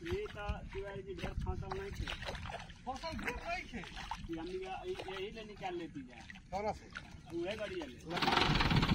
ये तो शिवाजी जी घर फसल नहीं थे, फसल दूर नहीं थे, हम यही ले निकाल लेती है, कौन से वो है गाड़ी वाले।